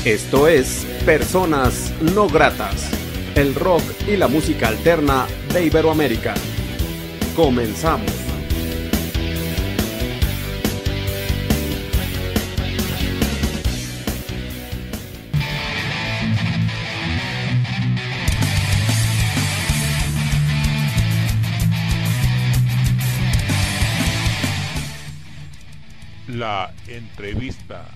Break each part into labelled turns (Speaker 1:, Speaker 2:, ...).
Speaker 1: Esto es Personas No Gratas, el rock y la música alterna de Iberoamérica. Comenzamos.
Speaker 2: La entrevista.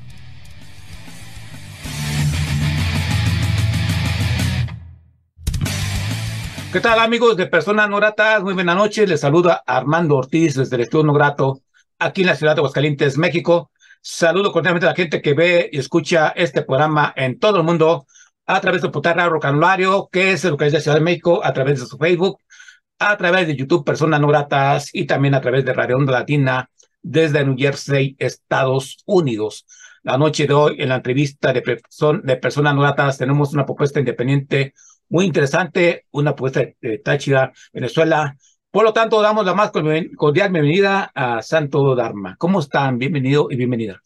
Speaker 3: ¿Qué tal, amigos de Personas No Gratas? Muy buenas noches. Les saluda Armando Ortiz desde el Estudio No Grato, aquí en la ciudad de Aguascalientes, México. Saludo cordialmente a la gente que ve y escucha este programa en todo el mundo a través de Putarra Rock Anulario, que es lo que es de Ciudad de México, a través de su Facebook, a través de YouTube Personas No Gratas y también a través de Radio Onda Latina desde New Jersey, Estados Unidos. La noche de hoy, en la entrevista de Personas No Gratas, tenemos una propuesta independiente muy interesante, una propuesta de Táchira, Venezuela. Por lo tanto, damos la más cordial bienvenida a Santo Dharma. ¿Cómo están? Bienvenido y bienvenida.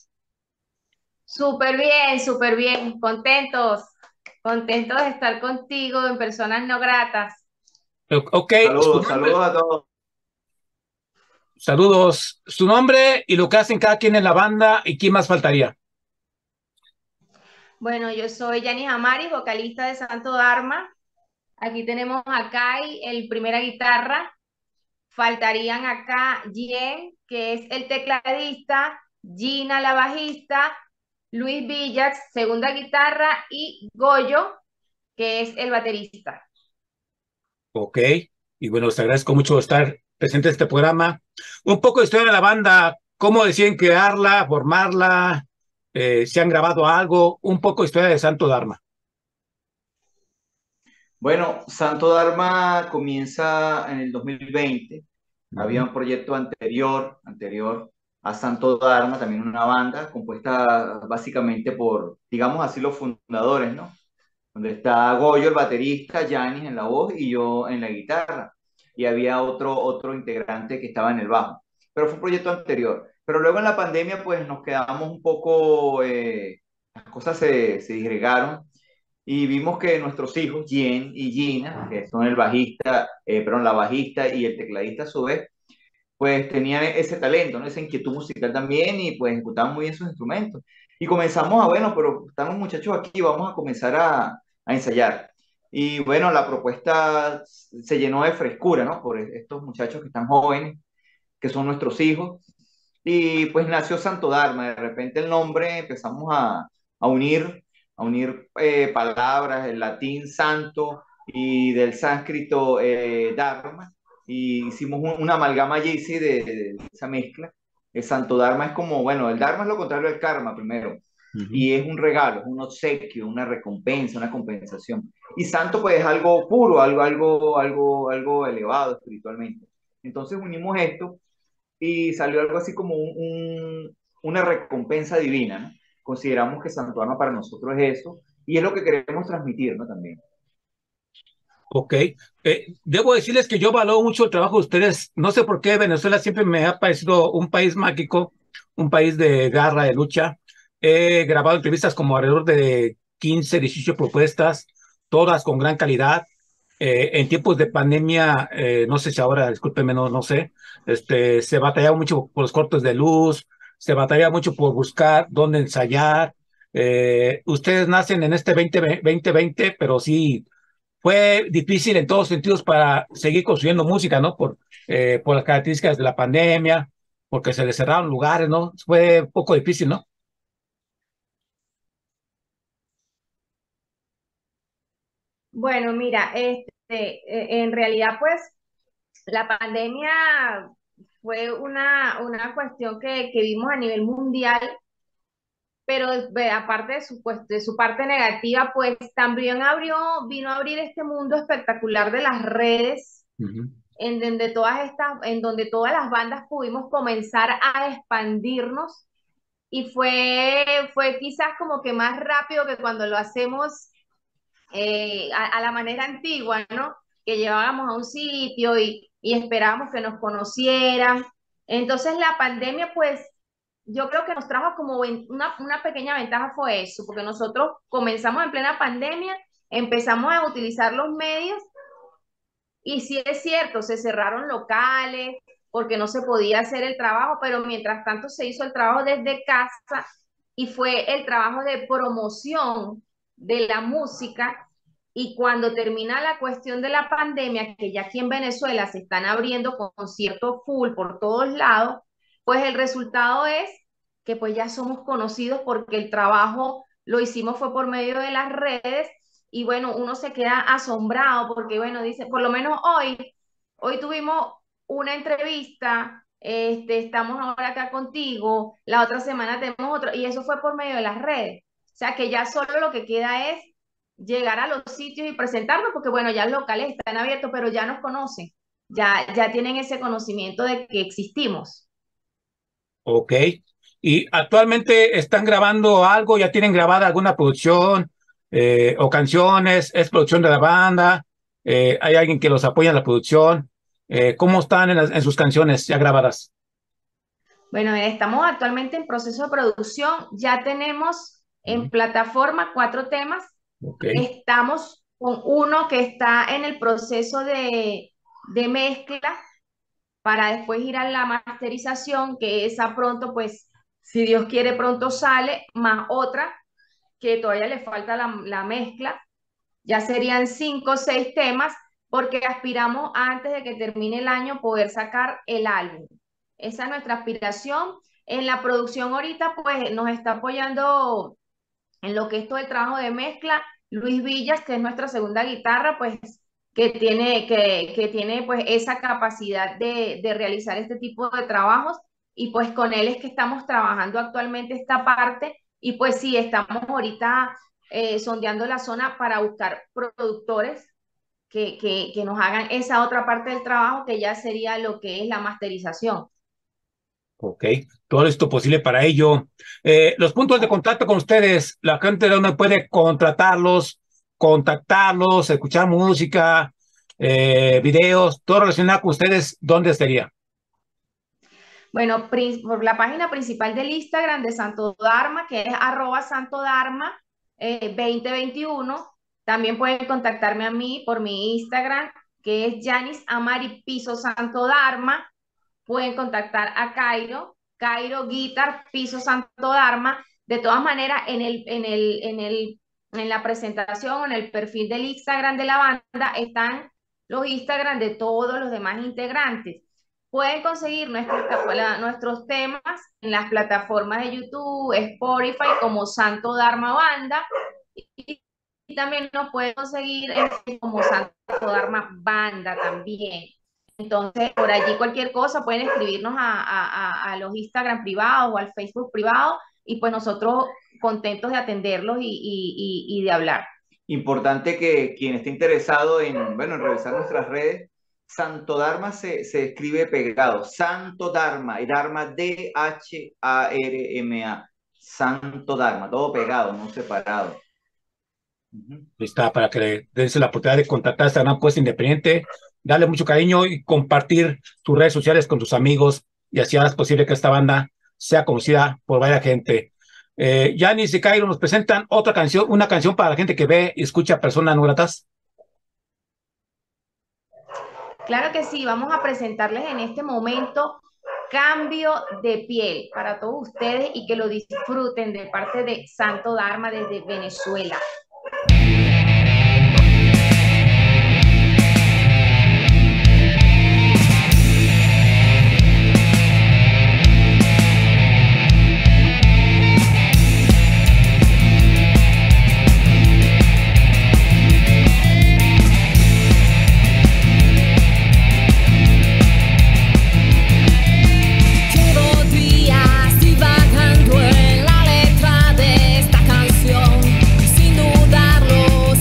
Speaker 4: Súper bien, contentos de estar contigo en Personas No Gratas.
Speaker 3: Ok,
Speaker 5: Saludos a todos.
Speaker 3: saludos. Su nombre y lo que hacen cada quien en la banda y quién más faltaría.
Speaker 4: Bueno, yo soy Yanis Amaris, vocalista de Santo Dharma. Aquí tenemos a Kai, el primera guitarra. Faltarían acá Jen, que es el tecladista, Gina, la bajista, Luis Villax, segunda guitarra, y Goyo, que es el baterista.
Speaker 3: Ok, y bueno, les agradezco mucho estar presente en este programa. Un poco de historia de la banda, cómo deciden crearla, formarla, si han grabado algo, un poco de historia de Santo Dharma.
Speaker 5: Bueno, Santo Dharma comienza en el 2020. Había un proyecto anterior a Santo Dharma, también una banda compuesta básicamente por, digamos así, los fundadores, ¿no? Donde está Goyo, el baterista, Yanis en la voz y yo en la guitarra. Y había otro integrante que estaba en el bajo. Pero fue un proyecto anterior. Pero luego en la pandemia, pues nos quedamos un poco, las cosas se disgregaron y vimos que nuestros hijos, Jen y Gina, que son la bajista y el tecladista a su vez, pues tenían ese talento, ¿no? Esa inquietud musical también y pues ejecutaban muy bien sus instrumentos. Y comenzamos bueno, pero están los muchachos aquí, vamos a comenzar a ensayar. Y bueno, la propuesta se llenó de frescura, ¿no? Por estos muchachos que están jóvenes, que son nuestros hijos. Y pues nació Santo Dharma, de repente el nombre empezamos a unir, palabras, el latín santo y del sánscrito Dharma, y hicimos una amalgama allí sí, de esa mezcla. El Santo Dharma es como, bueno, el Dharma es lo contrario del karma primero, y es un regalo, es un obsequio, una recompensa, una compensación. Y santo pues es algo puro, algo elevado espiritualmente. Entonces unimos esto y salió algo así como una recompensa divina, ¿no? Consideramos que Santo Arma para nosotros es eso, y es lo que queremos transmitir, ¿no? También.
Speaker 3: Ok, debo decirles que yo valoro mucho el trabajo de ustedes. No sé por qué Venezuela siempre me ha parecido un país mágico, un país de garra, de lucha. He grabado entrevistas como alrededor de 15, 18 propuestas, todas con gran calidad. En tiempos de pandemia, no sé si ahora, discúlpenme, no sé, se batallaba mucho por los cortes de luz, se batallaba mucho por buscar dónde ensayar. Ustedes nacen en este 2020, pero sí fue difícil en todos sentidos para seguir construyendo música, ¿no? Por las características de la pandemia, porque se les cerraron lugares, ¿no? Fue un poco difícil, ¿no?
Speaker 4: Bueno, mira, en realidad, pues, la pandemia fue una cuestión que vimos a nivel mundial, pero aparte de su parte negativa, pues también vino a abrir este mundo espectacular de las redes,
Speaker 3: Ujú.
Speaker 4: en donde todas las bandas pudimos comenzar a expandirnos, y fue quizás como que más rápido que cuando lo hacemos a la manera antigua, ¿no? Que llevábamos a un sitio y esperábamos que nos conocieran. Entonces la pandemia, pues, yo creo que nos trajo como una pequeña ventaja fue eso, porque nosotros comenzamos en plena pandemia, empezamos a utilizar los medios y sí es cierto, se cerraron locales porque no se podía hacer el trabajo, pero mientras tanto se hizo el trabajo desde casa y fue el trabajo de promoción de la música. Y cuando termina la cuestión de la pandemia, que ya aquí en Venezuela se están abriendo conciertos full por todos lados, pues el resultado es que pues ya somos conocidos porque el trabajo lo hicimos fue por medio de las redes y bueno, uno se queda asombrado porque bueno, dice, por lo menos hoy tuvimos una entrevista, estamos ahora acá contigo, la otra semana tenemos otro, y eso fue por medio de las redes. O sea que ya solo lo que queda es llegar a los sitios y presentarnos, porque bueno, ya los locales están abiertos, pero ya nos conocen, ya tienen ese conocimiento de que existimos.
Speaker 3: Ok. ¿Y actualmente están grabando algo? ¿Ya tienen grabada alguna producción o canciones? ¿Es producción de la banda? ¿Hay alguien que los apoya en la producción? ¿Cómo están en sus canciones ya grabadas?
Speaker 4: Bueno, estamos actualmente en proceso de producción, ya tenemos en plataforma 4 temas, estamos con uno que está en el proceso de mezcla para después ir a la masterización, que esa pronto, pues, si Dios quiere, pronto sale, más otra que todavía le falta la mezcla, ya serían 5 o 6 temas, porque aspiramos antes de que termine el año poder sacar el álbum. Esa es nuestra aspiración. En la producción ahorita, pues, nos está apoyando en lo que es todo el trabajo de mezcla, Luis Villas, que es nuestra segunda guitarra, pues, que tiene pues esa capacidad de realizar este tipo de trabajos y pues con él es que estamos trabajando actualmente esta parte y pues sí, estamos ahorita sondeando la zona para buscar productores que nos hagan esa otra parte del trabajo que ya sería lo que es la masterización.
Speaker 3: Ok, todo esto posible para ello. Los puntos de contacto con ustedes, la gente de donde puede contratarlos, contactarlos, escuchar música, videos, todo relacionado con ustedes, ¿dónde sería?
Speaker 4: Bueno, por la página principal del Instagram de Santo Dharma, que es @SantoDharma 2021. También pueden contactarme a mí por mi Instagram, que es Yanis Amari Piso Santo Dharma. Pueden contactar a Cairo Guitar Piso Santo Dharma. De todas maneras, en la presentación, en el perfil del Instagram de la banda, están los Instagram de todos los demás integrantes. Pueden conseguir nuestros temas en las plataformas de YouTube, Spotify, como Santo Dharma Banda. Y también nos pueden conseguir como Santo Dharma Banda también. Entonces, por allí cualquier cosa pueden escribirnos a los Instagram privados o al Facebook privado y pues nosotros contentos de atenderlos y de hablar.
Speaker 5: Importante que quien esté interesado en revisar nuestras redes, Santo Dharma se escribe pegado, Santo Dharma, y Dharma D-H-A-R-M-A, Santo Dharma, todo pegado, no separado.
Speaker 3: Está para que le des la oportunidad de contactar a esta gran puesta independiente, darle mucho cariño y compartir tus redes sociales con tus amigos y así es posible que esta banda sea conocida por varias gente. Yanis y Cairo nos presentan otra canción, una canción para la gente que ve y escucha Personas No Gratas.
Speaker 4: Claro que sí, vamos a presentarles en este momento Cambio de Piel para todos ustedes y que lo disfruten de parte de Santo Dharma desde Venezuela.
Speaker 6: Divagando en la letra de esta canción, sin dudarlo.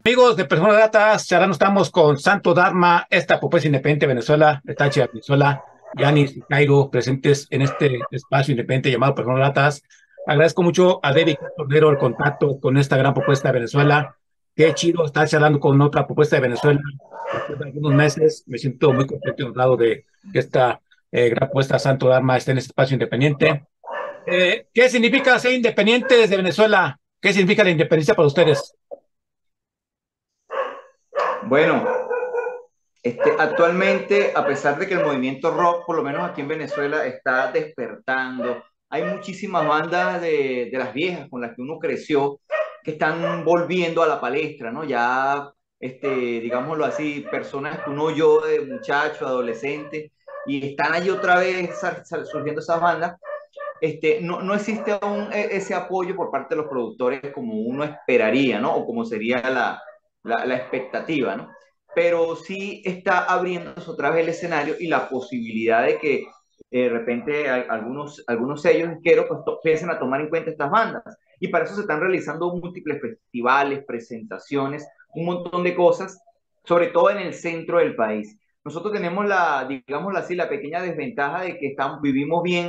Speaker 3: Amigos de Personas Gratas, ahora no estamos con Santo Dharma, esta propuesta independiente de Venezuela, de Táchira, Venezuela, Yanis y Cairo, presentes en este espacio independiente llamado Personas Gratas. Agradezco mucho a David Cordero el contacto con esta gran propuesta de Venezuela. Qué chido estar charlando con otra propuesta de Venezuela. Después de algunos meses, me siento muy contento y honrado de que esta gran propuesta Santo Dharma esté en este espacio independiente. ¿Qué significa ser independiente desde Venezuela? ¿Qué significa la independencia para ustedes?
Speaker 5: Bueno, actualmente, a pesar de que el movimiento rock, por lo menos aquí en Venezuela, está despertando, hay muchísimas bandas de las viejas con las que uno creció que están volviendo a la palestra, ¿no? Ya, digámoslo así, personas que uno oyó de muchacho, adolescente, y están allí otra vez surgiendo esas bandas. No existe aún ese apoyo por parte de los productores como uno esperaría, ¿no? O como sería la expectativa, ¿no? Pero sí está abriéndose otra vez el escenario y la posibilidad de que de repente algunos sellos disqueros pues, empiecen a tomar en cuenta estas bandas. Y para eso se están realizando múltiples festivales, presentaciones, un montón de cosas, sobre todo en el centro del país. Nosotros tenemos digámoslo así, la pequeña desventaja de que vivimos bien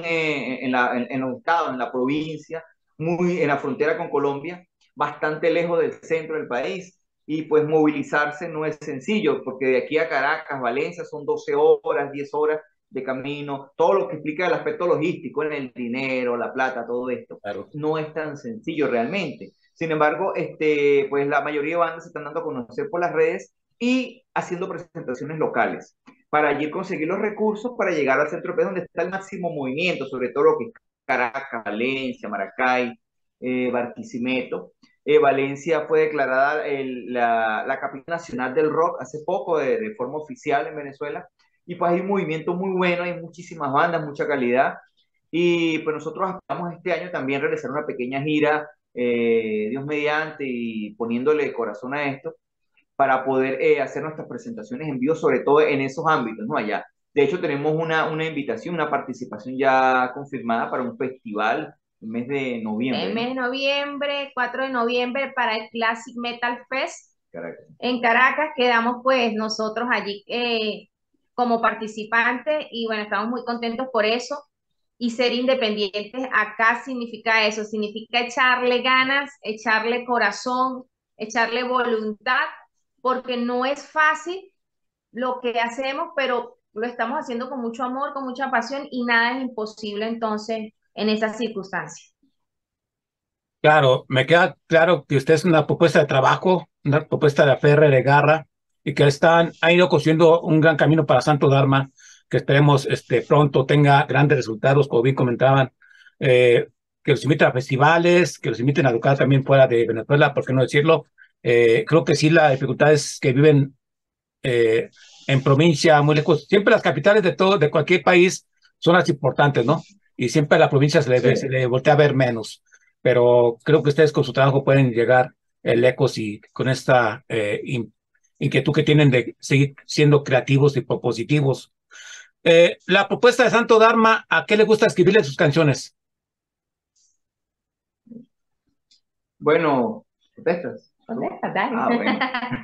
Speaker 5: en los estados, en la provincia, muy en la frontera con Colombia, bastante lejos del centro del país. Y pues movilizarse no es sencillo, porque de aquí a Caracas, Valencia, son 12 horas, 10 horas de camino, todo lo que explica el aspecto logístico, en el dinero, la plata, todo esto,
Speaker 3: Claro.
Speaker 5: no es tan sencillo realmente. Sin embargo, pues la mayoría de bandas se están dando a conocer por las redes y haciendo presentaciones locales para allí conseguir los recursos para llegar al centro donde está el máximo movimiento, sobre todo lo que es Caracas, Valencia, Maracay, Barquisimeto. Valencia fue declarada la capital nacional del rock hace poco, de forma oficial en Venezuela, y pues hay un movimiento muy bueno, hay muchísimas bandas, mucha calidad, y pues nosotros esperamos este año también realizar una pequeña gira, Dios mediante, y poniéndole corazón a esto, para poder hacer nuestras presentaciones en vivo, sobre todo en esos ámbitos, ¿no? Allá. De hecho, tenemos una invitación, una participación ya confirmada para un festival el mes de noviembre,
Speaker 4: En mes
Speaker 5: ¿no?
Speaker 4: de noviembre, 4 de noviembre, para el Classic Metal Fest
Speaker 5: Caracas.
Speaker 4: en Caracas. Quedamos pues nosotros allí como participantes y bueno, estamos muy contentos por eso. Y ser independientes acá significa eso, significa echarle ganas, echarle corazón, echarle voluntad, porque no es fácil lo que hacemos, pero lo estamos haciendo con mucho amor, con mucha pasión y nada es imposible entonces en esas circunstancias.
Speaker 3: Claro, me queda claro que usted es una propuesta de trabajo, una propuesta de aferre, de garra, y que han ido construyendo un gran camino para Santo Dharma, que esperemos pronto tenga grandes resultados, como bien comentaban, que los inviten a festivales, que los inviten a educar también fuera de Venezuela, ¿por qué no decirlo? Creo que sí, la dificultad es que viven en provincia, muy lejos. Siempre las capitales de cualquier país son las importantes, ¿no? Y siempre a la provincia se
Speaker 5: Sí.
Speaker 3: le voltea a ver menos. Pero creo que ustedes con su trabajo pueden llegar lejos y con esta inquietud que tienen de seguir siendo creativos y propositivos. La propuesta de Santo Dharma, ¿a qué le gusta escribirle sus canciones?
Speaker 5: Bueno, ¿protestas?
Speaker 4: Contesta, dale.
Speaker 5: Ah, bueno.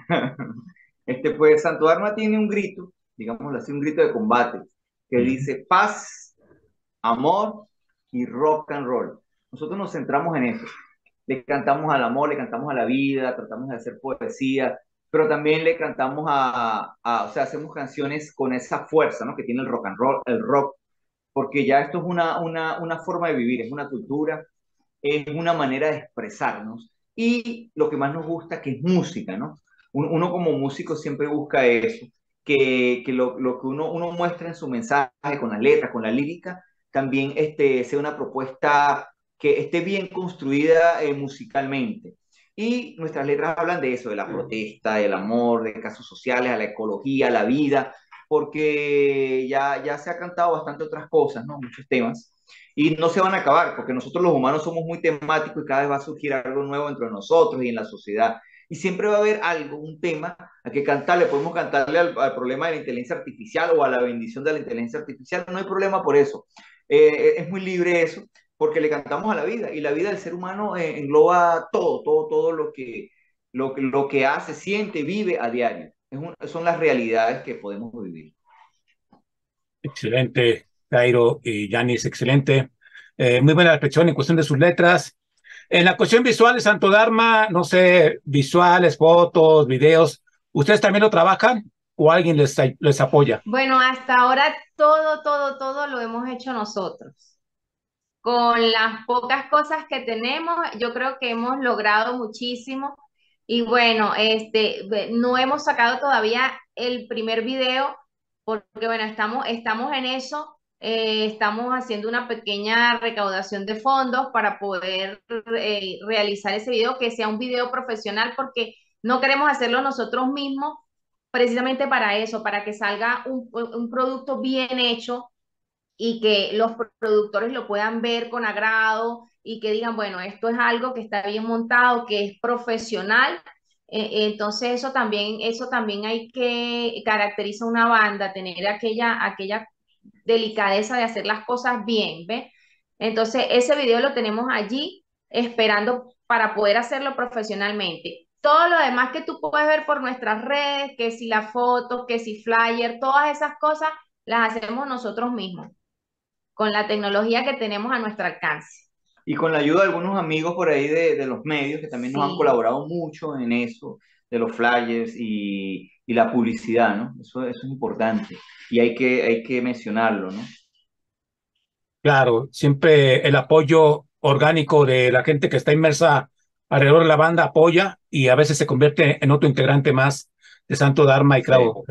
Speaker 5: Pues Santo Arma tiene un grito, digámoslo así, un grito de combate, que dice paz, amor y rock and roll. Nosotros nos centramos en eso. Le cantamos al amor, le cantamos a la vida, tratamos de hacer poesía, pero también le cantamos o sea, hacemos canciones con esa fuerza, ¿no? Que tiene el rock and roll, el rock, porque ya esto es una forma de vivir, es una cultura, es una manera de expresarnos y lo que más nos gusta que es música, ¿no? Uno como músico siempre busca eso, que lo que uno muestra en su mensaje con las letras, con la lírica, también sea una propuesta que esté bien construida musicalmente. Y nuestras letras hablan de eso, de la protesta, del amor, de casos sociales, a la ecología, a la vida, porque ya se ha cantado bastante otras cosas, ¿no? Muchos temas y no se van a acabar, porque nosotros los humanos somos muy temáticos y cada vez va a surgir algo nuevo entre nosotros y en la sociedad. Y siempre va a haber algo, un tema a que cantarle. Podemos cantarle al problema de la inteligencia artificial o a la bendición de la inteligencia artificial. No hay problema por eso. Es muy libre eso, porque le cantamos a la vida. Y la vida del ser humano engloba todo lo que lo que hace, siente, vive a diario. Son las realidades que podemos vivir.
Speaker 3: Excelente, Jairo y Yanis, excelente. Muy buena reflexión en cuestión de sus letras. En la cuestión visual de Santo Dharma, no sé, visuales, fotos, videos, ¿ustedes también lo trabajan o alguien les apoya?
Speaker 4: Bueno, hasta ahora todo lo hemos hecho nosotros. Con las pocas cosas que tenemos, yo creo que hemos logrado muchísimo. Y bueno, no hemos sacado todavía el primer video, porque bueno, estamos en eso. Estamos haciendo una pequeña recaudación de fondos para poder realizar ese video, que sea un video profesional, porque no queremos hacerlo nosotros mismos, precisamente para eso, para que salga un producto bien hecho y que los productores lo puedan ver con agrado y que digan, bueno, esto es algo que está bien montado, que es profesional. Entonces eso también hay que caracteriza una banda, tener aquella delicadeza de hacer las cosas bien, ¿ves? Entonces ese video lo tenemos allí esperando para poder hacerlo profesionalmente. Todo lo demás que tú puedes ver por nuestras redes, que si la foto, que si flyer, todas esas cosas las hacemos nosotros mismos con la tecnología que tenemos a nuestro alcance.
Speaker 5: Y con la ayuda de algunos amigos por ahí de los medios que también nos han colaborado mucho en eso, de los flyers y la publicidad, ¿no? Eso es importante y hay que mencionarlo, ¿no?
Speaker 3: Claro, siempre el apoyo orgánico de la gente que está inmersa alrededor de la banda apoya y a veces se convierte en otro integrante más de Santo Dharma y claro,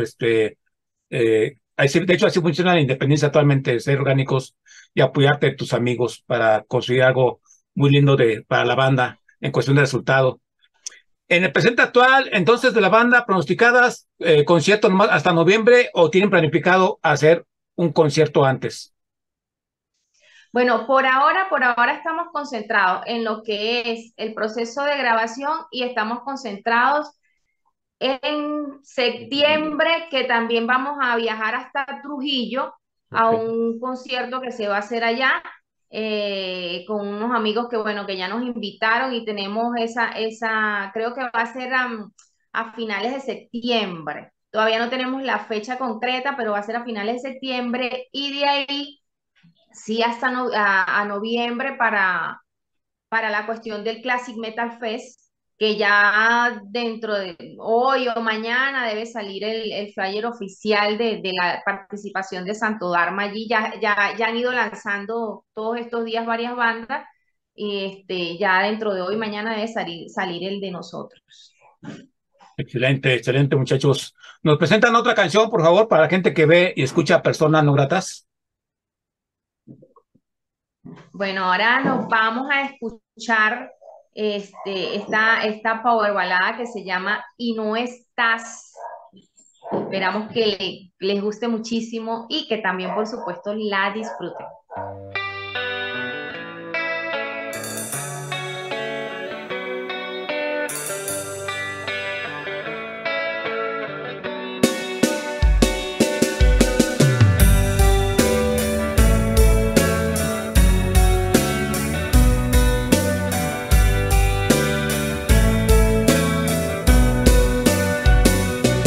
Speaker 3: de hecho así funciona la independencia actualmente, ser orgánicos y apoyarte de tus amigos para construir algo muy lindo para la banda en cuestión de resultado. En el presente actual, entonces, de la banda, pronosticadas, conciertos nomás hasta noviembre o tienen planificado hacer un concierto antes.
Speaker 4: Bueno, por ahora estamos concentrados en lo que es el proceso de grabación y estamos concentrados en septiembre, que también vamos a viajar hasta Trujillo a un concierto que se va a hacer allá con unos amigos que, bueno, que ya nos invitaron y tenemos creo que va a ser a finales de septiembre. Todavía no tenemos la fecha concreta, pero va a ser a finales de septiembre y de ahí sí hasta a noviembre para la cuestión del Classic Metal Fest, que ya dentro de hoy o mañana debe salir el flyer oficial de la participación de Santo Dharma allí. Ya han ido lanzando todos estos días varias bandas y ya dentro de hoy y mañana debe salir el de nosotros.
Speaker 3: Excelente, excelente, muchachos. ¿Nos presentan otra canción, por favor, para la gente que ve y escucha Personas No Gratas?
Speaker 4: Bueno, ahora nos vamos a escuchar esta power balada que se llama Y no estás. Esperamos que les guste muchísimo y que también, por supuesto, la disfruten.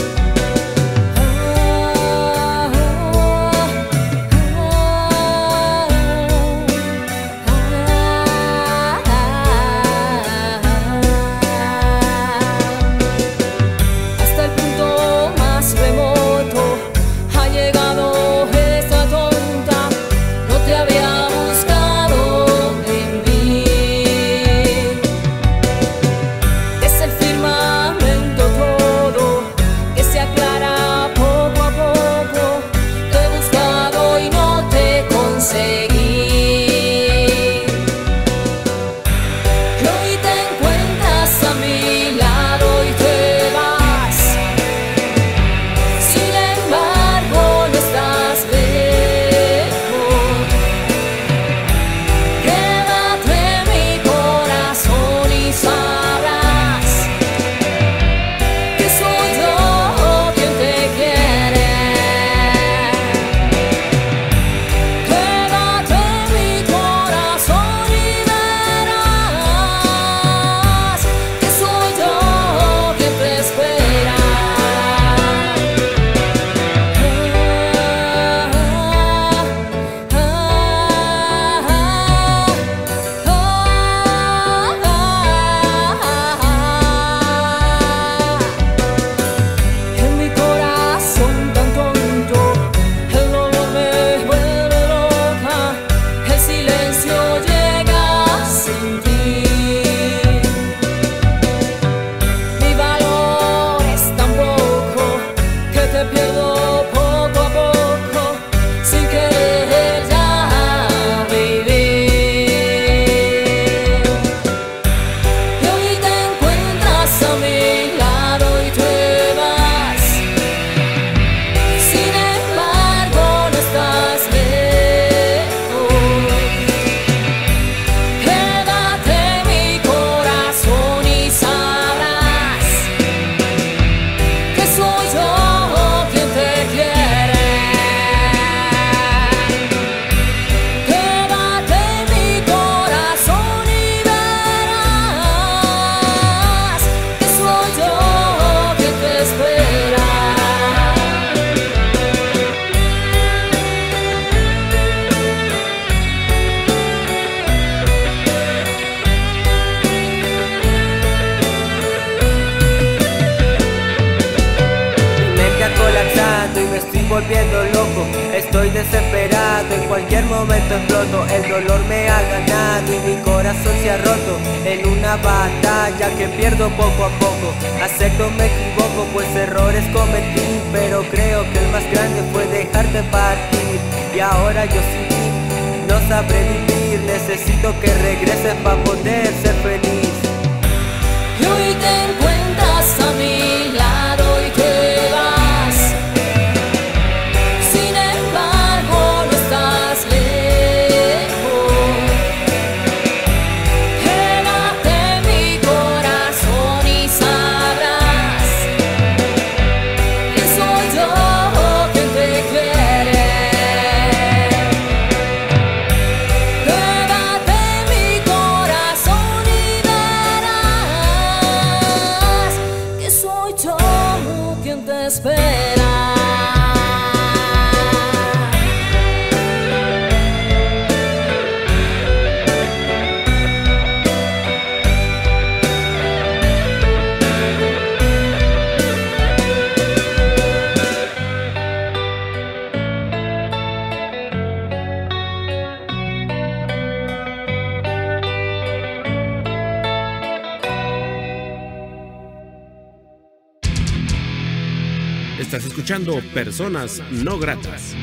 Speaker 6: Oh, oh, oh. volviendo loco. Estoy desesperado, en cualquier momento exploto. El dolor me ha ganado y mi corazón se ha roto en una batalla que pierdo poco a poco. Acepto me equivoco, pues errores cometí, pero creo que el más grande fue dejarte partir. Y ahora yo sin ti no sabré vivir. Necesito que regreses para poder ser feliz.
Speaker 7: Y hoy te encuentras a mi lado y te vas. Sin embargo, no estás lejos. Quédate en mi corazón y sabrás que soy yo quien te quiere. Quédate en mi corazón y verás que soy yo quien te espera.
Speaker 1: Estás escuchando Personas No Gratas.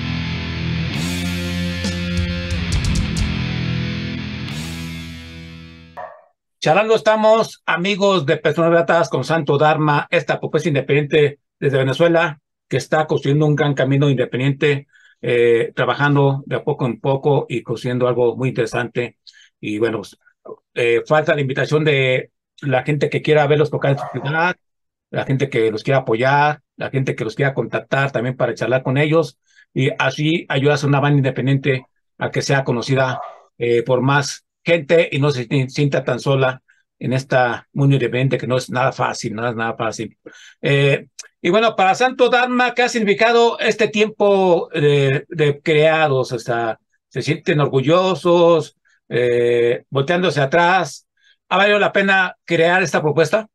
Speaker 3: Charlando estamos, amigos de Personas Gratas, con Santo Dharma, esta propuesta independiente desde Venezuela, que está construyendo un gran camino independiente, trabajando de a poco en poco y construyendo algo muy interesante. Y bueno, falta la invitación de la gente que quiera verlos tocar en su ciudad, la gente que los quiera apoyar, la gente que los quiera contactar también para charlar con ellos, y así ayudas a una banda independiente a que sea conocida por más gente y no se sienta tan sola en esta mundo independiente, que no es nada fácil, no es nada fácil. Y bueno, para Santo Dharma, ¿qué ha significado este tiempo de creados? O sea, ¿se sienten orgullosos, volteándose atrás? ¿Ha valido la pena crear esta propuesta?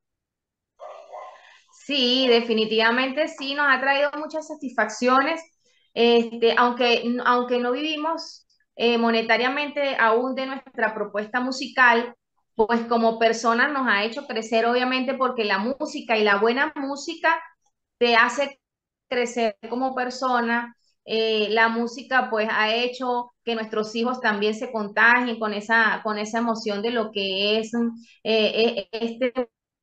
Speaker 4: Sí, definitivamente sí, nos ha traído muchas satisfacciones, aunque no vivimos monetariamente aún de nuestra propuesta musical, pues como personas nos ha hecho crecer, obviamente, porque la música y la buena música te hace crecer como persona. La música pues ha hecho que nuestros hijos también se contagien con esa emoción de lo que es este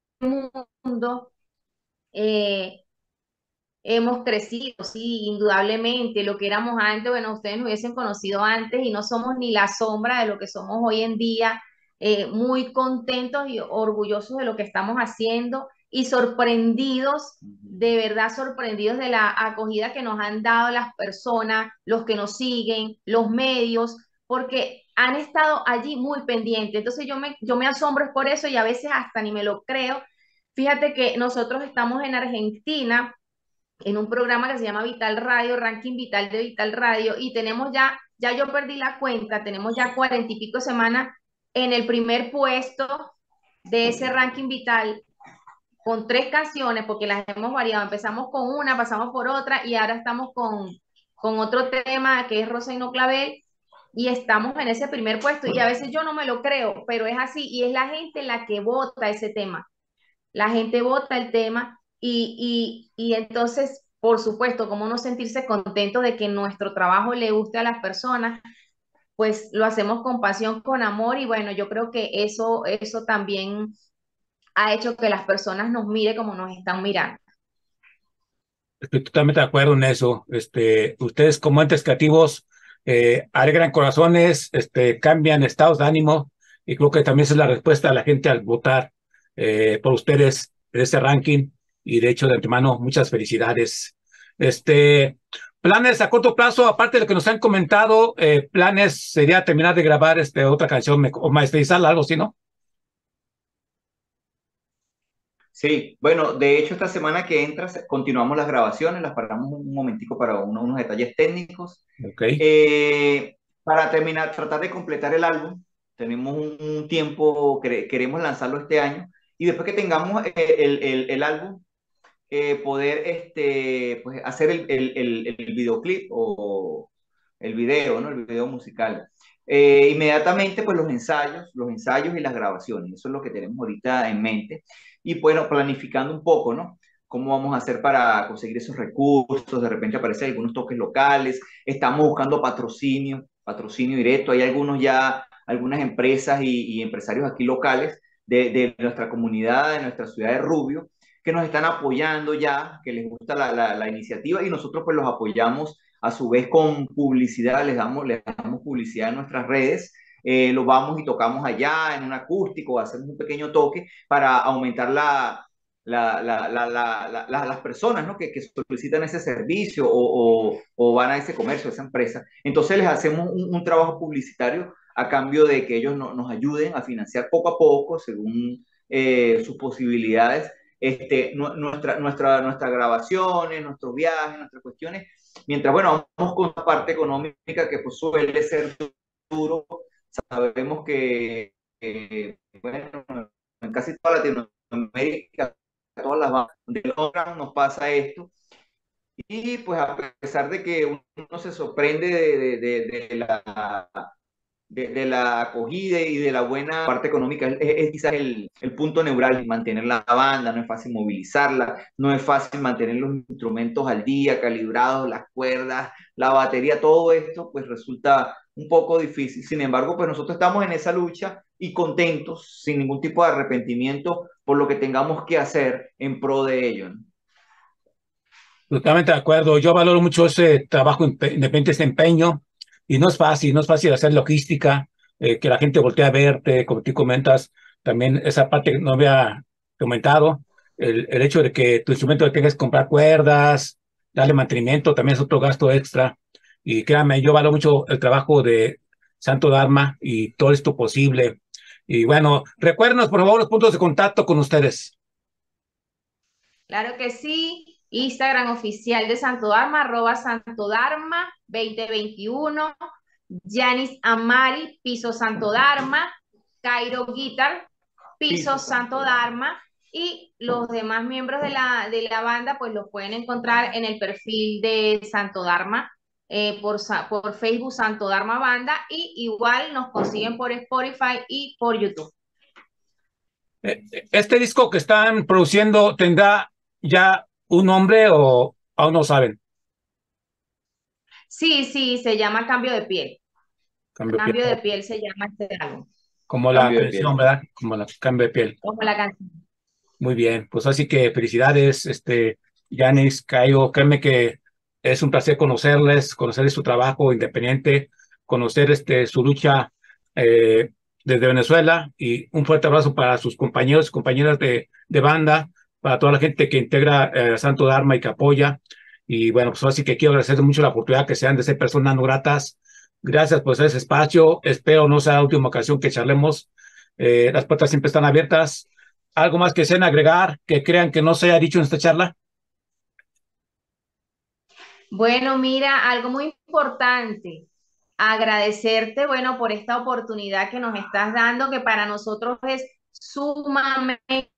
Speaker 4: mundo. eh, Hemos crecido, sí, indudablemente. Lo que éramos antes, bueno, ustedes nos hubiesen conocido antes y no somos ni la sombra de lo que somos hoy en día. Muy contentos y orgullosos de lo que estamos haciendo y sorprendidos, de verdad sorprendidos de la acogida que nos han dado las personas, los que nos siguen, los medios, porque han estado allí muy pendientes. Entonces yo me asombro por eso y a veces hasta ni me lo creo. Fíjate que nosotros estamos en Argentina en un programa que se llama Vital Radio, Ranking Vital de Vital Radio, y tenemos ya yo perdí la cuenta, tenemos ya 40 y pico semanas en el primer puesto de ese Ranking Vital, con 3 canciones, porque las hemos variado. Empezamos con una, pasamos por otra, y ahora estamos con otro tema que es Rosa y no Clavel, y estamos en ese primer puesto, y a veces yo no me lo creo, pero es así, y es la gente la que vota ese tema. La gente vota el tema y entonces, por supuesto, cómo no sentirse contento de que nuestro trabajo le guste a las personas, pues lo hacemos con pasión, con amor, y bueno, yo creo que eso también ha hecho que las personas nos mire como nos están mirando.
Speaker 3: Estoy totalmente de acuerdo en eso. Ustedes como entes creativos alegran corazones, cambian estados de ánimo, y creo que también esa es la respuesta de la gente al votar por ustedes en este ranking. Y de hecho, de antemano, muchas felicidades. Planes a corto plazo, aparte de lo que nos han comentado, planes sería terminar de grabar otra canción o masterizarla, algo así, ¿no?
Speaker 5: Sí, bueno, de hecho esta semana que entra continuamos las grabaciones, las paramos un momentico para unos detalles técnicos.
Speaker 3: Ok.
Speaker 5: Para terminar, tratar de completar el álbum, tenemos un tiempo, queremos lanzarlo este año, y después que tengamos el álbum, poder pues, hacer el videoclip o el video, ¿no? El video musical. Inmediatamente, pues los ensayos y las grabaciones, eso es lo que tenemos ahorita en mente. Y bueno, planificando un poco, ¿no? Cómo vamos a hacer para conseguir esos recursos, de repente aparecen algunos toques locales, estamos buscando patrocinio directo, hay algunos ya, algunas empresas y empresarios aquí locales de nuestra comunidad, de nuestra ciudad de Rubio, que nos están apoyando ya, que les gusta la iniciativa y nosotros pues los apoyamos a su vez con publicidad, les damos publicidad en nuestras redes, lo vamos y tocamos allá en un acústico, hacemos un pequeño toque para aumentar las personas, ¿no? que solicitan ese servicio o van a ese comercio, a esa empresa. Entonces les hacemos un trabajo publicitario a cambio de que ellos nos ayuden a financiar poco a poco, según sus posibilidades, nuestras grabaciones, nuestros viajes, nuestras cuestiones, mientras, bueno, vamos con la parte económica que pues suele ser duro. Sabemos que, bueno, en casi toda Latinoamérica, todas las bandas de logran nos pasa esto. Y pues a pesar de que uno se sorprende de la acogida y de la buena parte económica, es quizás el punto neural, mantener la banda, no es fácil movilizarla, no es fácil mantener los instrumentos al día, calibrados, las cuerdas, la batería, todo esto pues resulta un poco difícil. Sin embargo, pues nosotros estamos en esa lucha y contentos, sin ningún tipo de arrepentimiento por lo que tengamos que hacer en pro de ello, ¿no?
Speaker 3: Totalmente de acuerdo. Yo valoro mucho ese trabajo independiente, ese empeño. Y no es fácil hacer logística, que la gente voltee a verte, como tú comentas. También esa parte que no había comentado, el hecho de que tu instrumento tengas que comprar cuerdas, darle mantenimiento, también es otro gasto extra. Y créanme, yo valoro mucho el trabajo de Santo Dharma y todo esto posible. Y bueno, recuérdenos por favor los puntos de contacto con ustedes.
Speaker 4: Claro que sí. Instagram oficial de Santo Dharma, @SantoDharma 2021. Yanis Amari, Piso Santo Dharma. Cairo Guitar, Piso Santo Dharma. Y los demás miembros de la banda, pues los pueden encontrar en el perfil de Santo Dharma, por Facebook Santo Dharma Banda, y igual nos consiguen por Spotify y por YouTube.
Speaker 3: ¿Este disco que están produciendo tendrá ya un nombre o aún no saben?
Speaker 4: Sí, se llama Cambio de Piel.
Speaker 3: Cambio
Speaker 4: de Piel se llama este álbum.
Speaker 3: Como la canción, ¿verdad? Como la Cambio de Piel.
Speaker 4: Como la canción.
Speaker 3: Muy bien, pues así que felicidades, Yanis, Caio, créeme que es un placer conocer su trabajo independiente, conocer su lucha desde Venezuela, y un fuerte abrazo para sus compañeros y compañeras de banda, para toda la gente que integra Santo Dharma y que apoya. Y bueno, pues así que quiero agradecer mucho la oportunidad que sean de ser personas no gratas. Gracias por ese espacio, espero no sea la última ocasión que charlemos. Las puertas siempre están abiertas. ¿Algo más que deseen agregar, que crean que no se haya dicho en esta charla?
Speaker 4: Bueno, mira, algo muy importante, agradecerte, bueno, por esta oportunidad que nos estás dando, que para nosotros es sumamente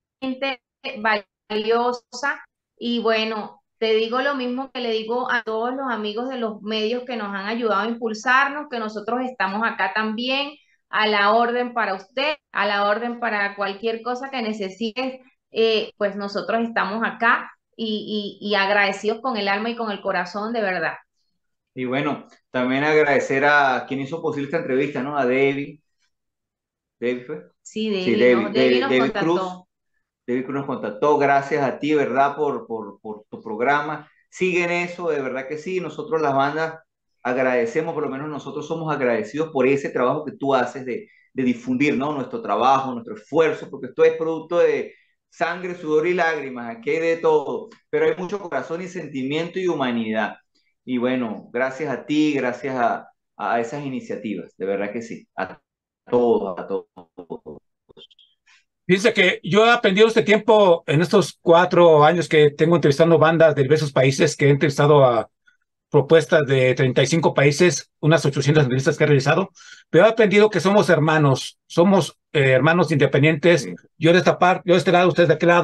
Speaker 4: valiosa. Y bueno, te digo lo mismo que le digo a todos los amigos de los medios que nos han ayudado a impulsarnos, que nosotros estamos acá también a la orden para usted, a la orden para cualquier cosa que necesites, pues nosotros estamos acá y agradecidos con el alma y con el corazón, de verdad.
Speaker 5: Y bueno, también agradecer a quien hizo posible esta entrevista, ¿no? A David. ¿David fue?
Speaker 4: Sí, David,
Speaker 5: Sí, David,
Speaker 4: ¿no? David nos
Speaker 5: David
Speaker 4: contactó.
Speaker 5: Cruz. David Cruz nos contactó. Gracias a ti, ¿verdad? Por tu programa. Sigue en eso, de verdad que sí. Nosotros las bandas agradecemos, por lo menos nosotros somos agradecidos por ese trabajo que tú haces de difundir, ¿no? Nuestro trabajo, nuestro esfuerzo, porque esto es producto de sangre, sudor y lágrimas. Aquí hay de todo, pero hay mucho corazón y sentimiento y humanidad. Y bueno, gracias a ti, gracias a esas iniciativas, de verdad que sí. A todos, a todos.
Speaker 3: Fíjense que yo he aprendido este tiempo, en estos 4 años que tengo entrevistando bandas de diversos países, que he entrevistado a propuestas de 35 países, unas 800 entrevistas que he realizado, pero he aprendido que somos hermanos independientes, sí. Yo de esta parte, yo de este lado, ustedes de aquel lado,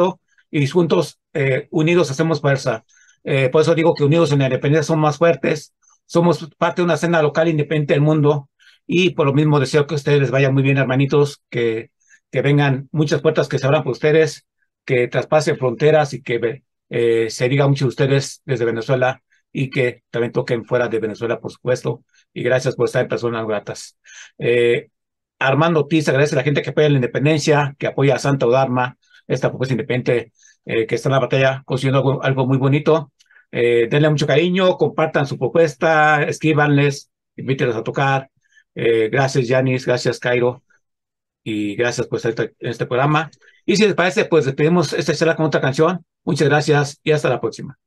Speaker 3: y juntos, unidos, hacemos fuerza. Por eso digo que unidos en la independencia somos más fuertes, somos parte de una escena local independiente del mundo, y por lo mismo deseo que a ustedes les vaya muy bien, hermanitos, que vengan muchas puertas que se abran por ustedes, que traspasen fronteras y que se diga mucho de ustedes desde Venezuela y que también toquen fuera de Venezuela, por supuesto. Y gracias por estar en Personas Gratas. Armando Ortiz agradece a la gente que apoya la independencia, que apoya a Santa Dharma, esta propuesta independiente que está en la batalla consiguiendo algo muy bonito. Denle mucho cariño, compartan su propuesta, escríbanles, invítenlos a tocar. Gracias, Yanis, gracias, Cairo, y gracias por estar en este programa. Y si les parece, pues despedimos esta charla con otra canción. Muchas gracias y hasta la próxima.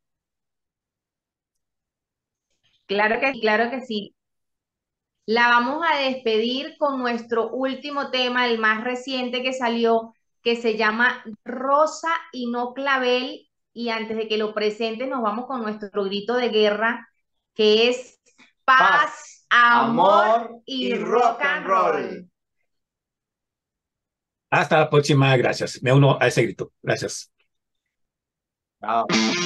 Speaker 4: Claro que sí. La vamos a despedir con nuestro último tema, el más reciente que salió, que se llama Rosa y no Clavel. Y antes de que lo presente, nos vamos con nuestro grito de guerra, que es paz, amor y rock and roll.
Speaker 3: Hasta la próxima, gracias. Me uno a ese grito. Gracias.
Speaker 5: Chao.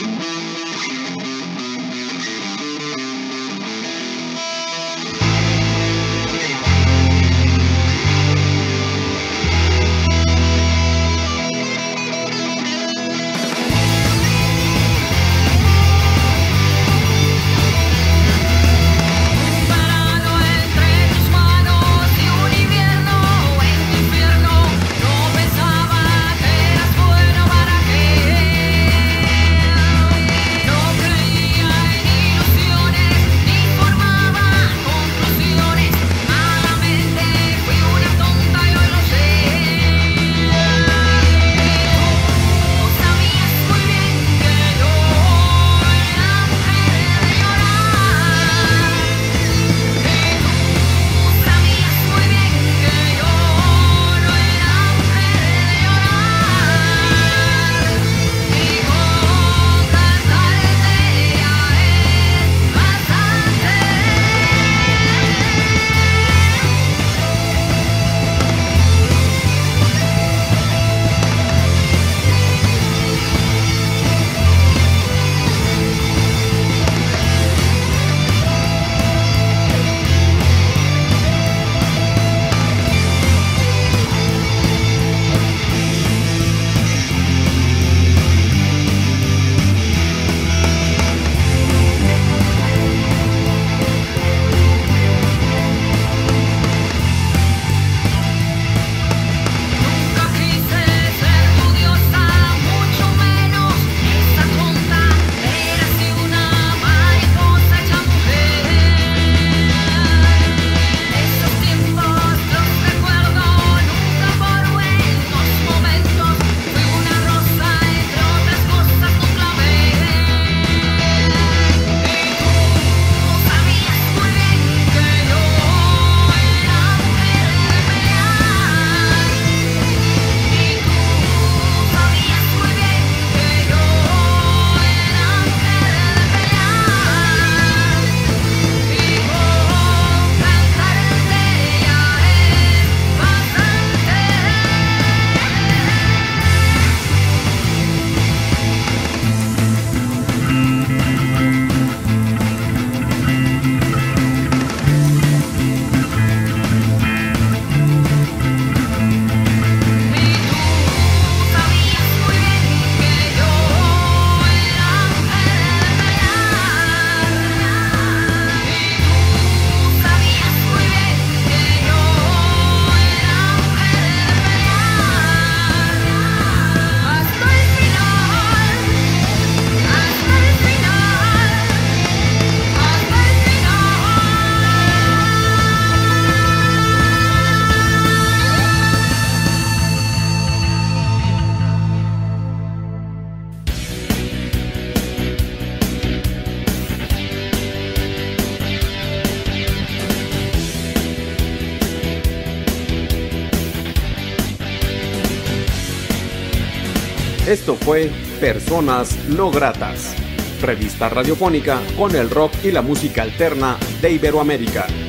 Speaker 1: Esto fue Personas No Gratas, revista radiofónica con el rock y la música alterna de Iberoamérica.